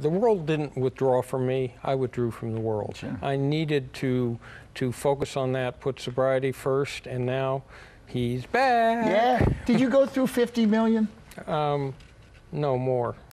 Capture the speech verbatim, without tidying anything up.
the world didn't withdraw from me. I withdrew from the world. Sure. I needed to to focus on that, put sobriety first, and now he's back. Yeah. Did you go through fifty million? Um, no more.